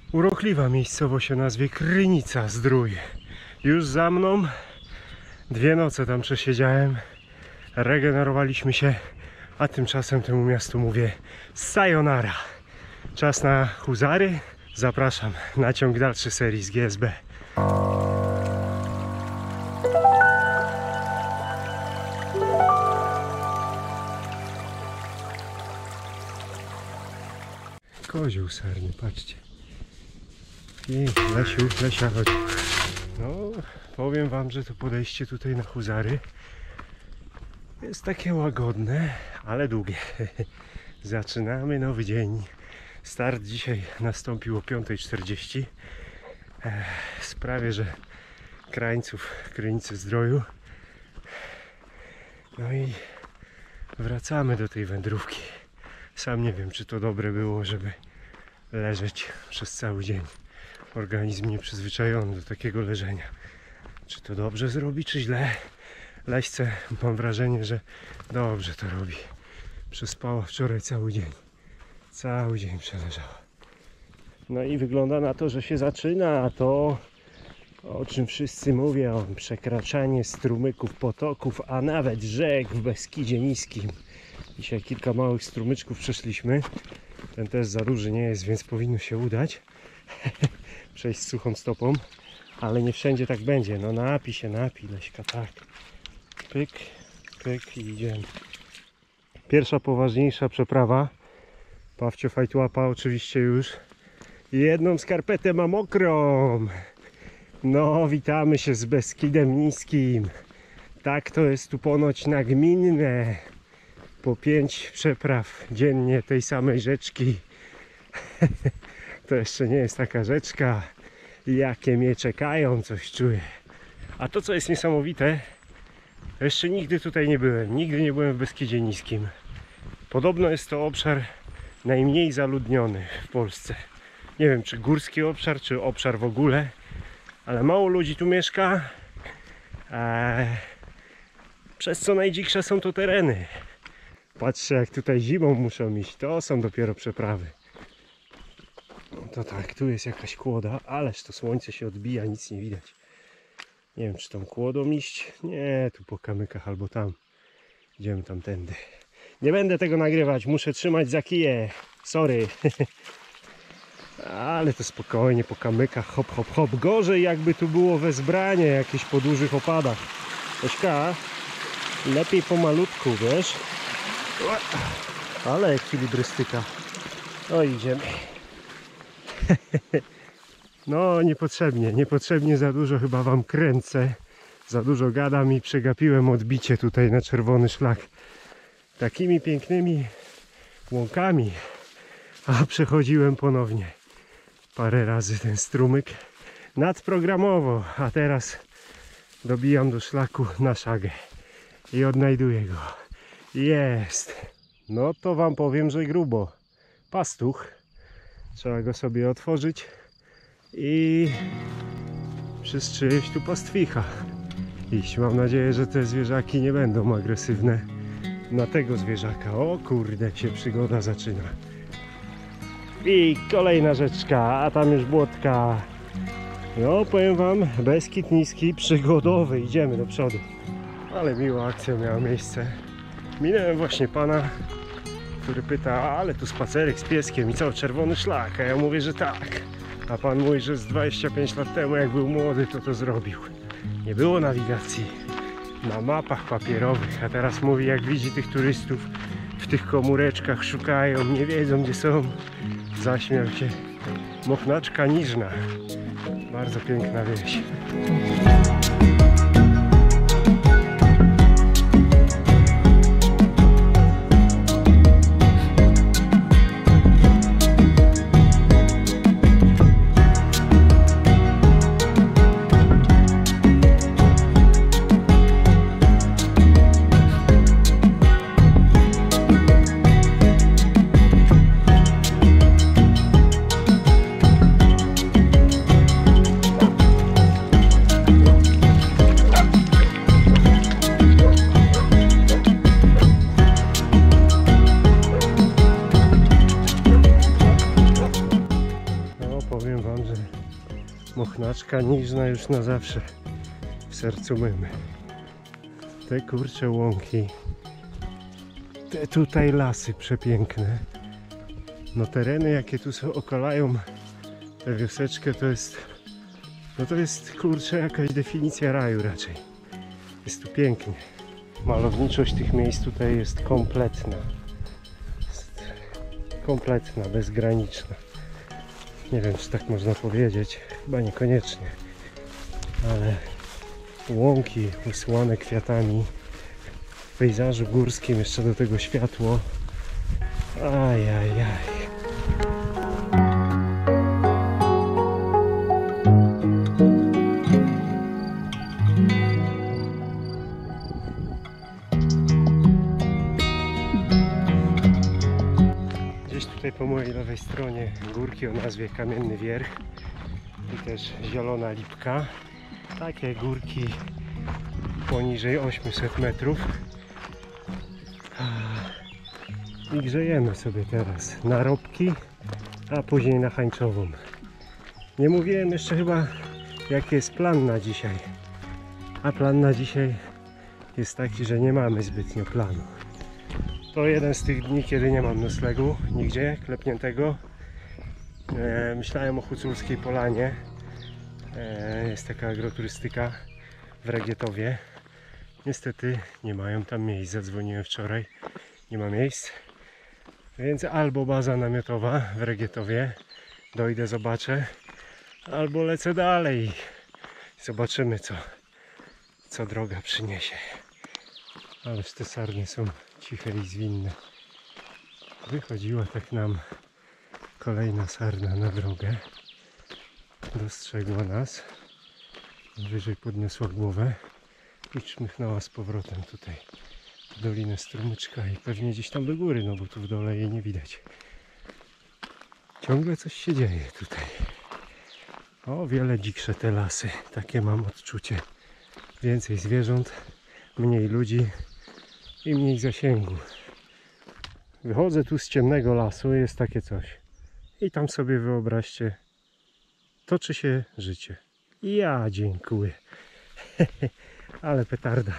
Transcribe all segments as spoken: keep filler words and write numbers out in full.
Urokliwa miejscowość o nazwie Krynica Zdrój. Już za mną. Dwie noce tam przesiedziałem. Regenerowaliśmy się. A tymczasem temu miastu mówię sayonara. Czas na huzary. Zapraszam na ciąg dalszy serii z G S B. Kozioł sarny, patrzcie. I Lesiu, Lesia, chodź. No, powiem wam, że to podejście tutaj na huzary jest takie łagodne, ale długie. Zaczynamy nowy dzień. Start dzisiaj nastąpił o piąta czterdzieści. Sprawię, że krańców Krynicy Zdroju. No i wracamy do tej wędrówki. Sam nie wiem, czy to dobre było, żeby leżeć przez cały dzień. Organizm nieprzyzwyczajony do takiego leżenia. Czy to dobrze zrobi, czy źle? Leśce mam wrażenie, że dobrze to robi. Przespała wczoraj cały dzień. Cały dzień przeleżała. No i wygląda na to, że się zaczyna to, o czym wszyscy mówią. Przekraczanie strumyków, potoków, a nawet rzek w Beskidzie Niskim. Dzisiaj kilka małych strumyczków przeszliśmy. Ten też za duży nie jest, więc powinno się udać przejść suchą stopą. Ale nie wszędzie tak będzie. No napij się, napij, Leśka, tak. Pyk, pyk i idziemy. Pierwsza poważniejsza przeprawa. Pawcio fajtłapa oczywiście już. Jedną skarpetę ma mokrą. No, witamy się z Beskidem Niskim. Tak to jest tu ponoć nagminne. Po pięć przepraw dziennie tej samej rzeczki. To jeszcze nie jest taka rzeczka. Jakie mnie czekają, coś czuję. A to, co jest niesamowite, jeszcze nigdy tutaj nie byłem. Nigdy nie byłem w Beskidzie Niskim. Podobno jest to obszar najmniej zaludniony w Polsce. Nie wiem, czy górski obszar, czy obszar w ogóle, ale mało ludzi tu mieszka. Eee, przez co najdziksze są to tereny. Patrzcie, jak tutaj zimą muszą iść. To są dopiero przeprawy. No to tak, tu jest jakaś kłoda, ależ to słońce się odbija, nic nie widać. Nie wiem, czy tą kłodą iść. Nie, tu po kamykach albo tam. Idziemy tamtędy. Nie będę tego nagrywać, muszę trzymać za kije. Sorry. Ale to spokojnie po kamykach, hop, hop, hop. Gorzej jakby tu było wezbranie jakieś po dużych opadach. Ośka, lepiej pomalutku, wiesz? Ale ekwilibrystyka. O, idziemy. No, niepotrzebnie, niepotrzebnie za dużo chyba wam kręcę. Za dużo gadam i przegapiłem odbicie tutaj na czerwony szlak. Takimi pięknymi łąkami. A przechodziłem ponownie parę razy ten strumyk nadprogramowo, a teraz dobijam do szlaku na szagę i odnajduję go. Jest. No to wam powiem, że grubo. Pastuch. Trzeba go sobie otworzyć i przystrzyć tu pastwicha. Iść. Mam nadzieję, że te zwierzaki nie będą agresywne na tego zwierzaka. O kurde, się przygoda zaczyna. I kolejna rzeczka, a tam już błotka. No powiem wam, Beskid Niski przygodowy. Idziemy do przodu. Ale miła akcja miała miejsce. Minąłem właśnie pana, który pyta, ale tu spacerek z pieskiem i co, czerwony szlak? A ja mówię, że tak. A pan mówi, że z dwadzieścia pięć lat temu, jak był młody, to to zrobił. Nie było nawigacji na mapach papierowych, a teraz mówi, jak widzi tych turystów w tych komóreczkach, szukają, nie wiedzą gdzie są. Zaśmiał się. Mochnaczka Niżna. Bardzo piękna wieś. Bochnaczka niżna już na zawsze w sercu mymy. Te kurcze łąki, te tutaj lasy przepiękne. No tereny jakie tu są, okalają tę wioseczkę, to jest, no to jest kurczę jakaś definicja raju raczej. Jest tu pięknie. Malowniczość tych miejsc tutaj jest kompletna. Jest kompletna, bezgraniczna. Nie wiem, czy tak można powiedzieć, chyba niekoniecznie, ale łąki usłane kwiatami, w pejzażu górskim jeszcze do tego światło. Ajajaj. Gdzieś tutaj po mojej lewej stronie górki o nazwie Kamienny Wierch i też Zielona Lipka. Takie górki poniżej osiemset metrów. I grzejemy sobie teraz narobki, a później na Hańczową. Nie mówiłem jeszcze chyba, jaki jest plan na dzisiaj. A plan na dzisiaj jest taki, że nie mamy zbytnio planu. To jeden z tych dni, kiedy nie mam noclegu nigdzie klepniętego. E, myślałem o Huculskiej Polanie. E, jest taka agroturystyka w Regietowie. Niestety nie mają tam miejsc. Zadzwoniłem wczoraj. Nie ma miejsc. Więc albo baza namiotowa w Regietowie. Dojdę, zobaczę. Albo lecę dalej. Zobaczymy, co, co droga przyniesie. Ależ te sarny są ciche i zwinne. Wychodziła tak nam kolejna sarna na drogę. Dostrzegła nas. Wyżej podniosła głowę i czmychnęła z powrotem tutaj w dolinę strumyczka i pewnie gdzieś tam do góry, no bo tu w dole jej nie widać. Ciągle coś się dzieje tutaj. O, wiele dziksze te lasy. Takie mam odczucie. Więcej zwierząt, mniej ludzi i mniej zasięgu. Wychodzę tu z ciemnego lasu, jest takie coś. I tam sobie wyobraźcie, toczy się życie. Ja dziękuję. Ale petarda.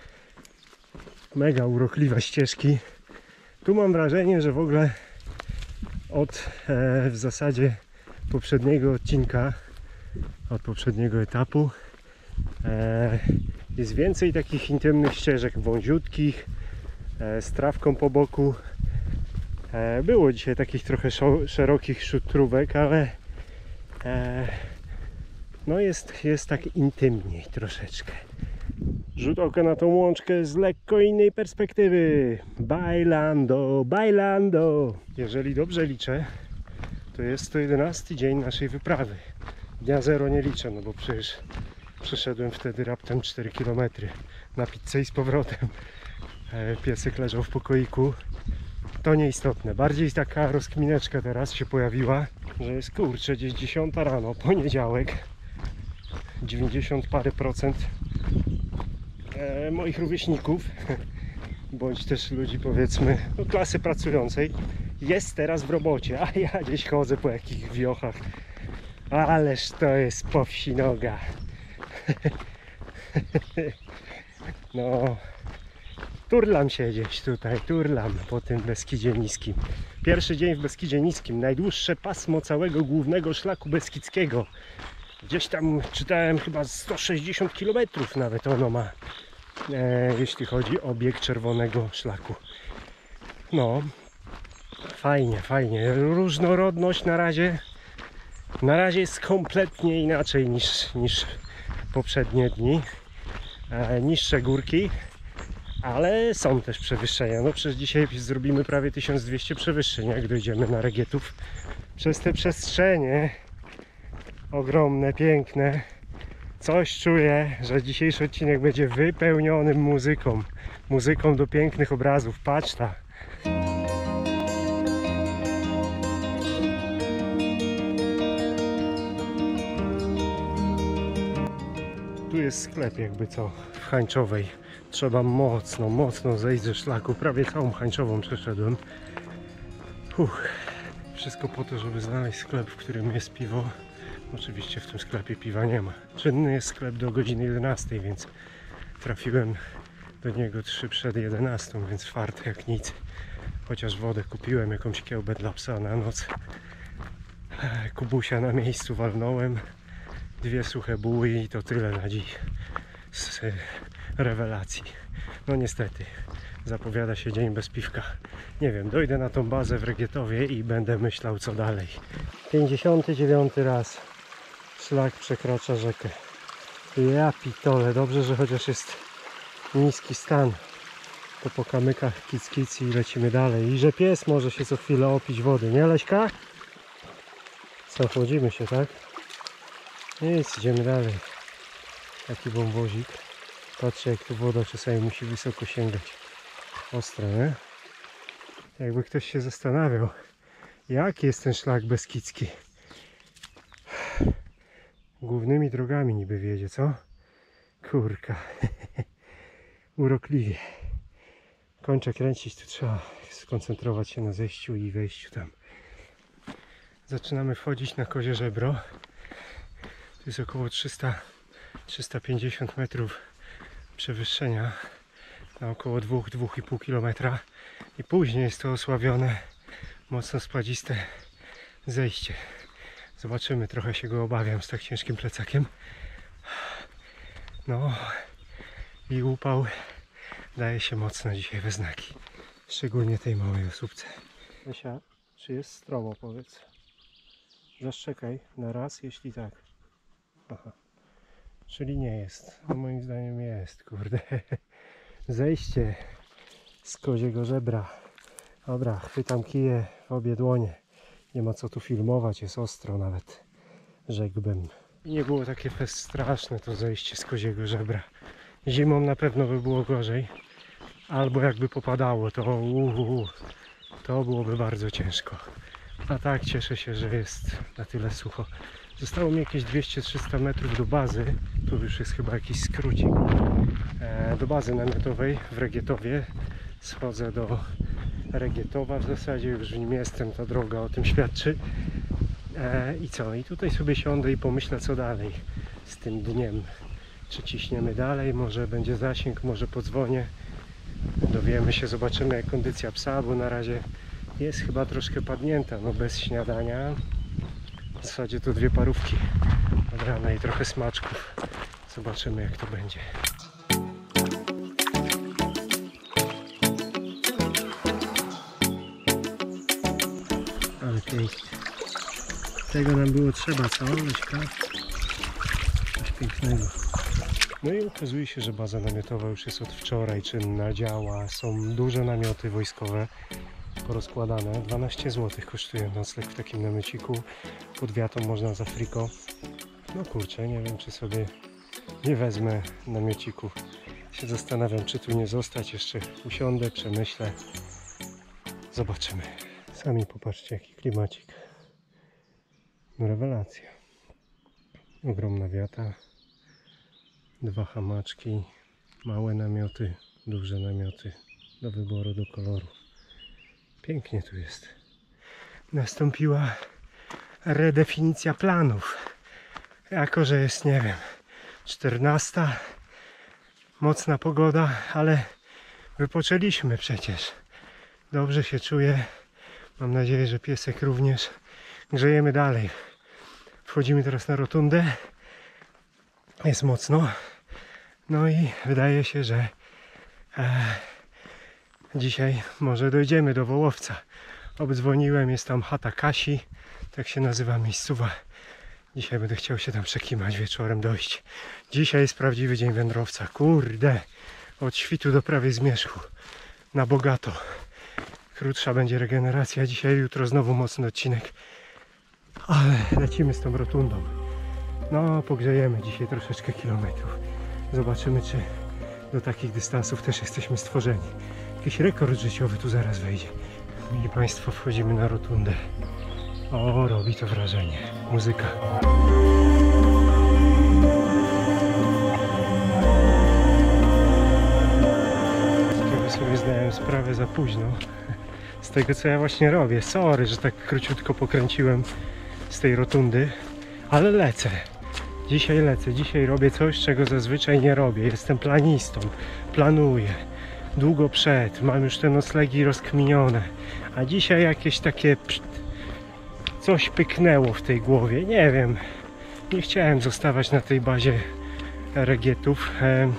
Mega urokliwe ścieżki. Tu mam wrażenie, że w ogóle od e, w zasadzie poprzedniego odcinka, od poprzedniego etapu e, jest więcej takich intymnych ścieżek, wąziutkich, e, z trawką po boku. E, było dzisiaj takich trochę szerokich szutrówek, ale e, no jest, jest tak intymniej troszeczkę. Rzut oka na tą łączkę z lekko innej perspektywy. Bailando, bailando. Jeżeli dobrze liczę, to jest to jedenasty dzień naszej wyprawy. Dnia zero nie liczę, no bo przecież przeszedłem wtedy raptem cztery kilometry na pizzę i z powrotem. Piesek leżał w pokoiku. To nieistotne. Bardziej taka rozkmineczka teraz się pojawiła, że jest kurczę gdzieś dziesiąta rano, poniedziałek. dziewięćdziesiąt parę procent e, moich rówieśników, bądź też ludzi powiedzmy no, klasy pracującej jest teraz w robocie, a ja gdzieś chodzę po jakichś wiochach. Ależ to jest po wsi noga. No, turlam się gdzieś tutaj, turlam po tym Beskidzie Niskim. Pierwszy dzień w Beskidzie Niskim, najdłuższe pasmo całego głównego szlaku beskidzkiego. Gdzieś tam czytałem chyba sto sześćdziesiąt kilometrów nawet ono ma, e, jeśli chodzi o bieg czerwonego szlaku. No, fajnie, fajnie. Różnorodność na razie, na razie jest kompletnie inaczej niż, niż poprzednie dni. E, niższe górki, ale są też przewyższenia. No przecież dzisiaj zrobimy prawie tysiąc dwieście przewyższeń, jak dojdziemy na Regietów. Przez te przestrzenie ogromne, piękne. Coś czuję, że dzisiejszy odcinek będzie wypełniony muzyką. Muzyką do pięknych obrazów. Patrz ta. Tu jest sklep jakby co w Hańczowej. Trzeba mocno, mocno zejść ze szlaku. Prawie całą Hańczową przeszedłem. Uff. Wszystko po to, żeby znaleźć sklep, w którym jest piwo Oczywiście w tym sklepie piwa nie ma. Czynny jest sklep do godziny jedenastej, więc trafiłem do niego trzy przed jedenastą, więc czwarty jak nic. Chociaż wodę kupiłem, jakąś kiełbę dla psa na noc. Kubusia na miejscu walnąłem. Dwie suche buły i to tyle na dziś z rewelacji. No niestety, zapowiada się dzień bez piwka. Nie wiem, dojdę na tą bazę w Regietowie i będę myślał co dalej. pięćdziesiąty dziewiąty raz szlak przekracza rzekę. Ja pitole, dobrze, że chociaż jest niski stan. To po kamykach kic kic i lecimy dalej. I że pies może się co chwilę opić wody, nie Leśka? Co, chłodzimy się, tak? Nic, idziemy dalej. Taki wąwozik. Patrzcie, jak tu woda czasami musi wysoko sięgać. Ostre, nie? Jakby ktoś się zastanawiał, jaki jest ten szlak beskidzki. Głównymi drogami niby wiedzie, co? Kurka. Urokliwie. Kończę kręcić, tu trzeba skoncentrować się na zejściu i wejściu tam. Zaczynamy wchodzić na Kozie Żebro. To jest około trzysta do trzystu pięćdziesięciu metrów przewyższenia na około dwa do dwóch i pół kilometra i później jest to osławione, mocno spadziste zejście. Zobaczymy, trochę się go obawiam z tak ciężkim plecakiem. No i upał daje się mocno dzisiaj we znaki, szczególnie tej małej osóbce. Lesia, czy jest stromo, powiedz? Zaszczekaj na raz, jeśli tak. Aha. Czyli nie jest. No moim zdaniem jest, kurde. Zejście z Koziego Żebra. Dobra, chwytam kije w obie dłonie. Nie ma co tu filmować, jest ostro nawet, rzekłbym. I nie było takie fest straszne to zejście z Koziego Żebra. Zimą na pewno by było gorzej. Albo jakby popadało, to uuu, to byłoby bardzo ciężko. A tak cieszę się, że jest na tyle sucho. Zostało mi jakieś dwieście do trzystu metrów do bazy. Tu już jest chyba jakiś skrócik. E, do bazy namiotowej w Regietowie. Schodzę do Regietowa w zasadzie. Już w nim jestem, ta droga o tym świadczy. E, I co? I tutaj sobie siądę i pomyślę, co dalej z tym dniem. Czy ciśniemy dalej? Może będzie zasięg, może podzwonię. Dowiemy się, zobaczymy jak kondycja psa, bo na razie jest chyba troszkę padnięta, no bez śniadania. W zasadzie to dwie parówki od rana i trochę smaczków. Zobaczymy jak to będzie. Ale pięknie. Tego nam było trzeba, co? Leśka? Coś pięknego. No i okazuje się, że baza namiotowa już jest od wczoraj czynna, działa. Są duże namioty wojskowe porozkładane. dwanaście złotych kosztuje nocleg w takim namiociku. Pod wiatą można za friko. No kurczę, nie wiem czy sobie nie wezmę namiociku. Się zastanawiam, czy tu nie zostać. Jeszcze usiądę, przemyślę. Zobaczymy. Sami popatrzcie jaki klimacik. No rewelacja. Ogromna wiata. Dwa hamaczki. Małe namioty. Duże namioty. Do wyboru, do koloru. Pięknie tu jest. Nastąpiła redefinicja planów. Jako, że jest, nie wiem, czternasta, mocna pogoda, ale wypoczęliśmy przecież. Dobrze się czuję. Mam nadzieję, że piesek również. Grzejemy dalej. Wchodzimy teraz na rotundę. Jest mocno. No i wydaje się, że e, dzisiaj może dojdziemy do Wołowca. Obdzwoniłem, jest tam chata Kasi, tak się nazywa miejscowa. Dzisiaj będę chciał się tam przekimać, wieczorem dojść. Dzisiaj jest prawdziwy dzień wędrowca. Kurde, od świtu do prawie zmierzchu. Na bogato. Krótsza będzie regeneracja. Dzisiaj, jutro znowu mocny odcinek. Ale lecimy z tą rotundą. No, pogrzejemy dzisiaj troszeczkę kilometrów. Zobaczymy, czy do takich dystansów też jesteśmy stworzeni. Jakiś rekord życiowy tu zaraz wejdzie. Mili Państwo, wchodzimy na rotundę. O, robi to wrażenie. Muzyka. Trochę sobie zdałem sprawę za późno z tego, co ja właśnie robię. Sorry, że tak króciutko pokręciłem z tej rotundy, Ale lecę. Dzisiaj lecę. Dzisiaj robię coś, czego zazwyczaj nie robię. Jestem planistą. Planuję. Długo przed. Mam już te noclegi rozkminione. A dzisiaj jakieś takie... Coś pyknęło w tej głowie. Nie wiem. Nie chciałem zostawać na tej bazie regietów.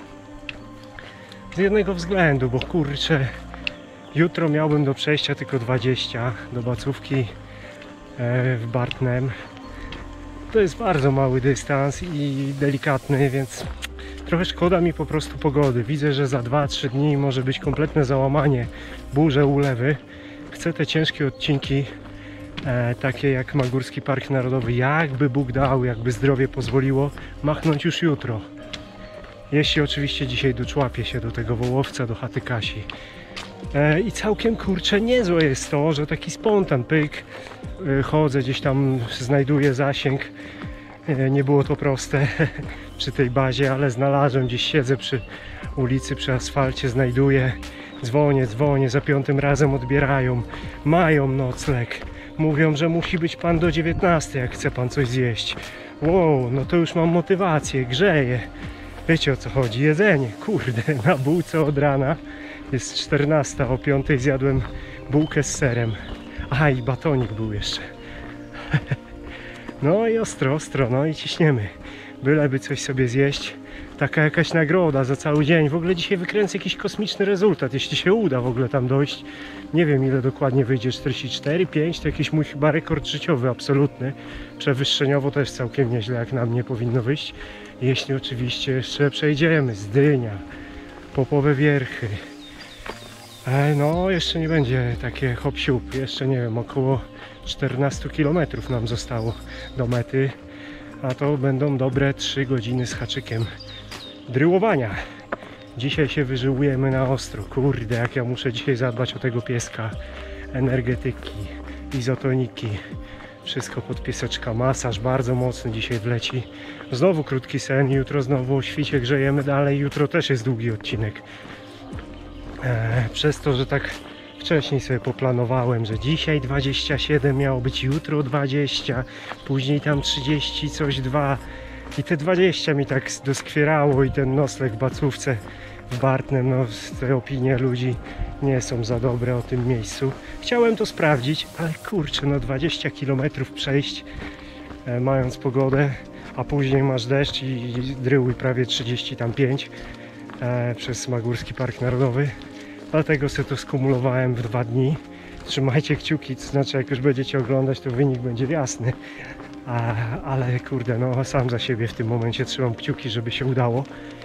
Z jednego względu, bo kurczę, jutro miałbym do przejścia tylko dwadzieścia do Bacówki w Bartnem. To jest bardzo mały dystans i delikatny, więc trochę szkoda mi po prostu pogody. Widzę, że za dwa trzy dni może być kompletne załamanie, burze, ulewy. Chcę te ciężkie odcinki, e, takie jak Magórski Park Narodowy, jakby Bóg dał, jakby zdrowie pozwoliło, machnąć już jutro. Jeśli oczywiście dzisiaj doczłapię się do tego Wołowca, do chaty Kasi. E, I całkiem kurczę niezłe jest to, że taki spontan, pyk, e, chodzę gdzieś tam, znajduję zasięg. E, nie było to proste przy tej bazie, ale znalazłem, gdzieś siedzę przy ulicy, przy asfalcie, znajduję, dzwonię, dzwonię, za piątym razem odbierają, mają nocleg. Mówią, że musi być pan do dziewiętnastej, jak chce pan coś zjeść. Wow, no to już mam motywację, grzeję. Wiecie, o co chodzi? Jedzenie, kurde, na bułce od rana. Jest czternasta, o piątej zjadłem bułkę z serem. Aha, i batonik był jeszcze. No i ostro, ostro, no i ciśniemy. Byleby coś sobie zjeść. Taka jakaś nagroda za cały dzień. W ogóle dzisiaj wykręcę jakiś kosmiczny rezultat, jeśli się uda w ogóle tam dojść. Nie wiem, ile dokładnie wyjdzie, czterdzieści cztery, pięć, to jakiś mój chyba rekord życiowy absolutny. Przewyższeniowo też całkiem nieźle, jak na mnie powinno wyjść. Jeśli oczywiście jeszcze przejdziemy z Dynia, Popowe Wierchy. E, no, jeszcze nie będzie takie hop-siup. Jeszcze nie wiem, około czternaście kilometrów nam zostało do mety. A to będą dobre trzy godziny z haczykiem dryłowania. Dzisiaj się wyżyłujemy na ostro. Kurde, jak ja muszę dzisiaj zadbać o tego pieska. Energetyki, izotoniki. Wszystko pod pieseczka. Masaż bardzo mocny dzisiaj wleci. Znowu krótki sen. Jutro znowu o świcie grzejemy dalej. Jutro też jest długi odcinek. Eee, przez to, że tak wcześniej sobie poplanowałem, że dzisiaj dwadzieścia siedem miało być, jutro dwadzieścia, później tam trzydzieści, coś dwa i te dwadzieścia mi tak doskwierało i ten nocleg w Bacówce w Bartnem, no te opinie ludzi nie są za dobre o tym miejscu. Chciałem to sprawdzić, ale kurczę, no dwadzieścia kilometrów przejść e, mając pogodę, a później masz deszcz i, i dryły prawie trzydzieści pięć e, przez Magórski Park Narodowy. Dlatego sobie to skumulowałem w dwa dni. Trzymajcie kciuki, to znaczy jak już będziecie oglądać, to wynik będzie jasny. A, ale kurde, no sam za siebie w tym momencie trzymam kciuki, żeby się udało.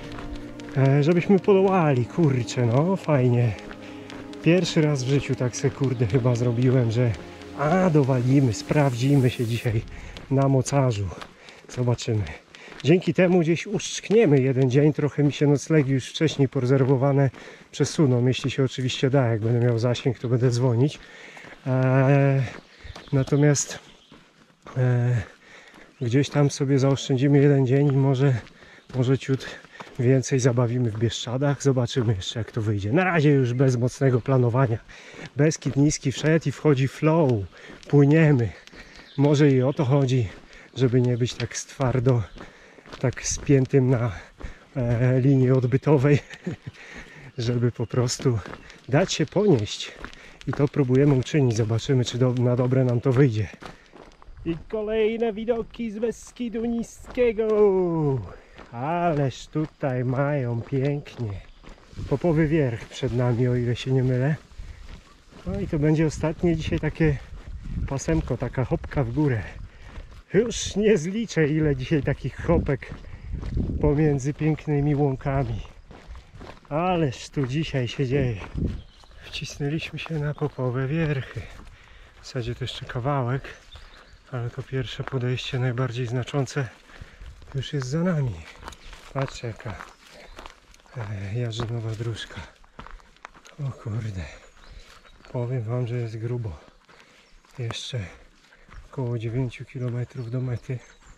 E, żebyśmy podołali, kurczę, no fajnie. Pierwszy raz w życiu tak se kurde chyba zrobiłem, że a dowalimy, sprawdzimy się dzisiaj na mocarzu. Zobaczymy. Dzięki temu gdzieś uszczkniemy jeden dzień, trochę mi się noclegi już wcześniej porezerwowane przesuną, jeśli się oczywiście da, jak będę miał zasięg, to będę dzwonić. Eee, natomiast eee, gdzieś tam sobie zaoszczędzimy jeden dzień i może, może ciut więcej zabawimy w Bieszczadach. Zobaczymy jeszcze, jak to wyjdzie. Na razie już bez mocnego planowania. Beskid niski wszedł i wchodzi flow. Płyniemy. Może i o to chodzi, żeby nie być tak twardo, tak spiętym na e, linii odbytowej, żeby po prostu dać się ponieść. I to próbujemy uczynić. Zobaczymy, czy do, na dobre nam to wyjdzie. I kolejne widoki z Beskidu Niskiego. Ależ tutaj mają pięknie. Popowy Wierch przed nami, o ile się nie mylę. No i to będzie ostatnie dzisiaj takie pasemko, taka hopka w górę. Już nie zliczę, ile dzisiaj takich hopek pomiędzy pięknymi łąkami. Ależ tu dzisiaj się dzieje. Wcisnęliśmy się na Popowe Wierchy. W zasadzie to jeszcze kawałek, ale to pierwsze podejście najbardziej znaczące już jest za nami. Patrzcie, jaka e, jarzynowa dróżka. O kurde. Powiem wam, że jest grubo. Jeszcze około dziewięć kilometrów do mety.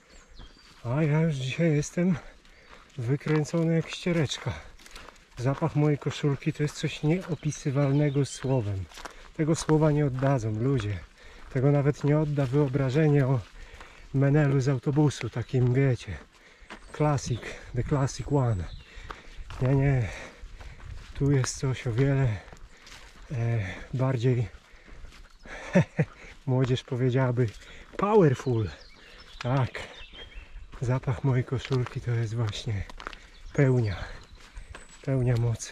A ja już dzisiaj jestem wykręcony jak ściereczka. Zapach mojej koszulki to jest coś nieopisywalnego słowem. Tego słowa nie oddadzą ludzie. Tego nawet nie odda wyobrażenie o menelu z autobusu, takim wiecie, classic, the classic one. Nie, nie, tu jest coś o wiele e, bardziej, młodzież powiedziałaby, powerful. Tak, zapach mojej koszulki to jest właśnie pełnia, pełnia mocy,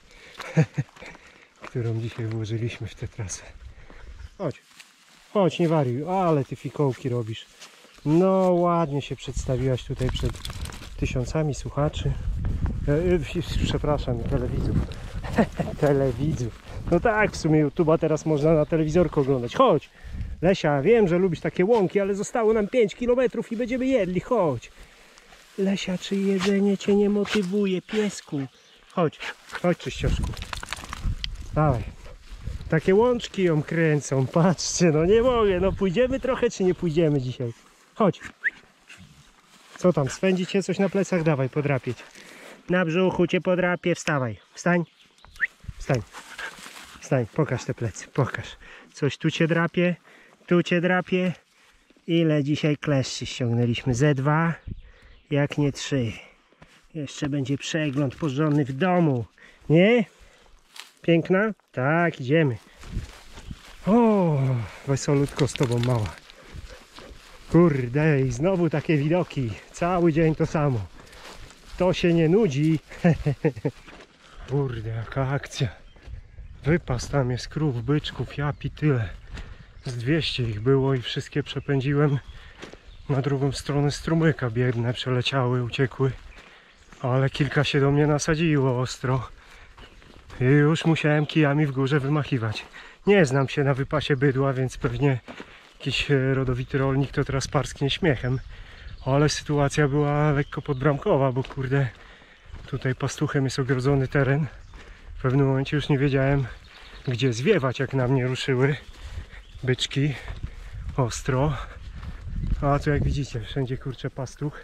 którą dzisiaj włożyliśmy w tę trasę. Chodź, chodź, nie wariuj, ale ty fikołki robisz. No ładnie się przedstawiłaś tutaj przed tysiącami słuchaczy. E, e, przepraszam, telewidzów. Telewidzów. No tak, w sumie YouTube'a teraz można na telewizorku oglądać. Chodź, Lesia, wiem, że lubisz takie łąki, ale zostało nam pięć kilometrów i będziemy jedli. Chodź. Lesia, czy jedzenie cię nie motywuje, piesku? Chodź, chodź, czyścioszku. Dawaj. Takie łączki ją kręcą, patrzcie, no nie mogę, no pójdziemy trochę, czy nie pójdziemy dzisiaj? Chodź. Co tam, spędzi cię coś na plecach? Dawaj, podrapieć. Na brzuchu cię podrapię, wstawaj, wstań. Wstań, wstań, pokaż te plecy, pokaż. Coś tu cię drapie, tu cię drapie. Ile dzisiaj kleszczy ściągnęliśmy? Ze dwa, jak nie trzy. Jeszcze będzie przegląd porządny w domu, nie? Piękna? Tak, idziemy. O, wesolutko z tobą, mała. Kurde, i znowu takie widoki. Cały dzień to samo. To się nie nudzi. Kurde, jaka akcja. Wypas tam jest krów, byczków, japi tyle. Z dwieście ich było i wszystkie przepędziłem na drugą stronę strumyka. Biedne przeleciały, uciekły. Ale kilka się do mnie nasadziło ostro. I już musiałem kijami w górze wymachiwać. Nie znam się na wypasie bydła, więc pewnie jakiś rodowity rolnik to teraz parsknie śmiechem. Ale sytuacja była lekko podbramkowa, bo kurde, tutaj pastuchem jest ogrodzony teren. W pewnym momencie już nie wiedziałem, gdzie zwiewać, jak na mnie ruszyły byczki ostro. A tu jak widzicie, wszędzie kurczę pastuch.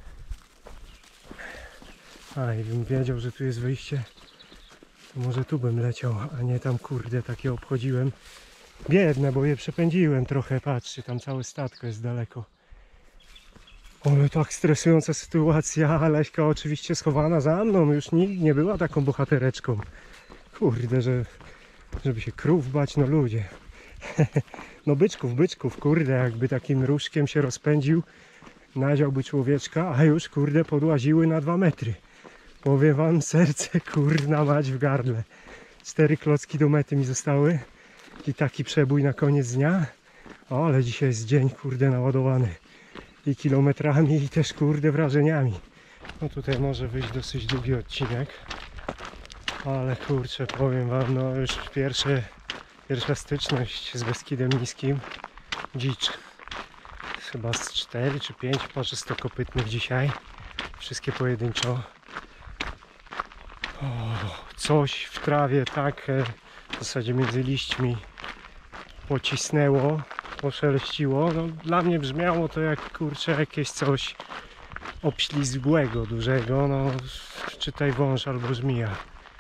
A i bym wiedział, że tu jest wyjście, to może tu bym leciał, a nie tam kurde takie obchodziłem. Biedne, bo je przepędziłem trochę, patrzcie, tam całe statko jest daleko. Ale tak stresująca sytuacja, Leśka oczywiście schowana za mną, już nikt nie była taką bohatereczką. Kurde, że, żeby się krów bać, no ludzie. No byczków, byczków, kurde, jakby takim różkiem się rozpędził, nadziałby człowieczka, a już kurde podłaziły na dwa metry. Powiem wam, serce kurna mać w gardle. Cztery klocki do mety mi zostały i taki przebój na koniec dnia. O, ale dzisiaj jest dzień kurde naładowany i kilometrami i też kurde wrażeniami. No tutaj może wyjść dosyć długi odcinek, ale kurczę, powiem wam, no już pierwsze, pierwsza styczność z Beskidem Niskim. Dzicz. Chyba z cztery czy pięć parzystokopytnych dzisiaj. Wszystkie pojedynczo. O, coś w trawie tak w zasadzie między liśćmi pocisnęło, poszeleściło. No, dla mnie brzmiało to jak kurczę jakieś coś obślizgłego, dużego. No, czytaj wąż albo żmija.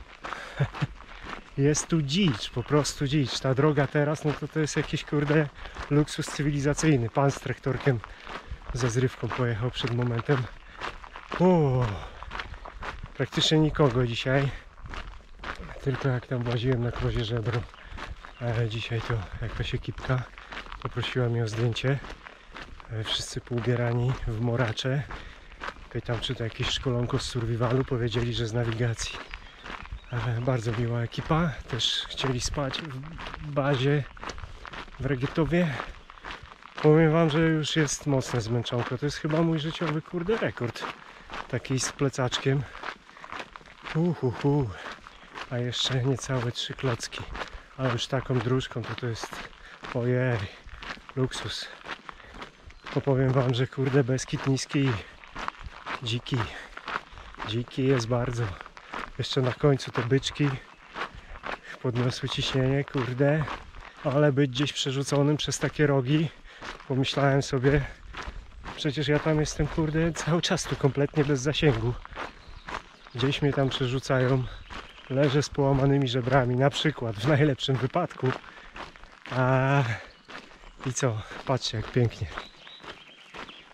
Jest tu dzicz, po prostu dzicz. Ta droga teraz, no to to jest jakiś kurde luksus cywilizacyjny. Pan z traktorkiem ze zrywką pojechał przed momentem. O, praktycznie nikogo dzisiaj. Tylko jak tam łaziłem na krozie żebro. Ale dzisiaj to jakaś ekipka poprosiła mnie o zdjęcie. Wszyscy poubierani w moracze. Pytam, czy to jakieś szkolonko z survivalu. Powiedzieli, że z nawigacji. Ale bardzo miła ekipa. Też chcieli spać w bazie w Regetowie. Powiem wam, że już jest mocne zmęczonko. To jest chyba mój życiowy kurde rekord. Taki z plecaczkiem. Uhuhu. A jeszcze niecałe trzy klocki. A już taką dróżką to to jest ojej, luksus. To powiem wam, że kurde Beskid Niski dziki. Dziki jest bardzo. Jeszcze na końcu te byczki podniosły ciśnienie, kurde. Ale być gdzieś przerzuconym przez takie rogi. Pomyślałem sobie, przecież ja tam jestem kurde cały czas tu kompletnie bez zasięgu. Gdzieś mnie tam przerzucają. Leżę z połamanymi żebrami, na przykład, w najlepszym wypadku. A i co? Patrzcie jak pięknie.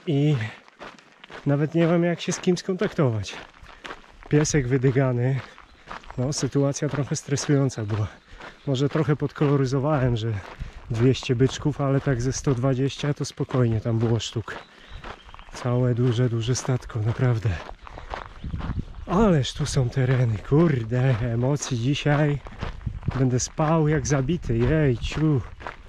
i nawet nie wiem, jak się z kim skontaktować. Piesek wydygany. No, sytuacja trochę stresująca była. Może trochę podkoloryzowałem, że dwieście byczków, ale tak ze sto dwadzieścia to spokojnie tam było sztuk. Całe duże, duże statko, naprawdę. Ależ tu są tereny, kurde, emocji dzisiaj. Będę spał jak zabity, jejciu.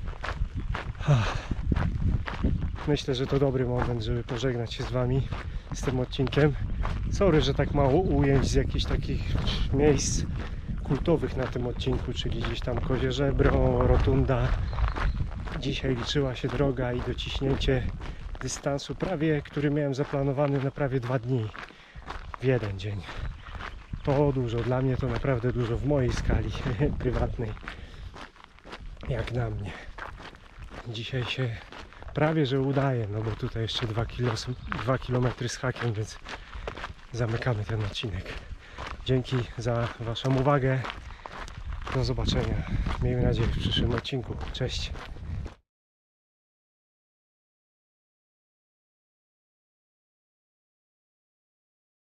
Myślę, że to dobry moment, żeby pożegnać się z wami z tym odcinkiem. Sorry, że tak mało ujęć z jakichś takich miejsc kultowych na tym odcinku, czyli gdzieś tam Kozie Żebro, Rotunda. Dzisiaj liczyła się droga i dociśnięcie dystansu prawie, który miałem zaplanowany na prawie dwa dni w jeden dzień. To dużo, dla mnie to naprawdę dużo w mojej skali prywatnej, jak na mnie. Dzisiaj się prawie że udaje, no bo tutaj jeszcze dwa kilometry z hakiem, więc zamykamy ten odcinek. Dzięki za waszą uwagę. Do zobaczenia. Miejmy nadzieję w przyszłym odcinku. Cześć.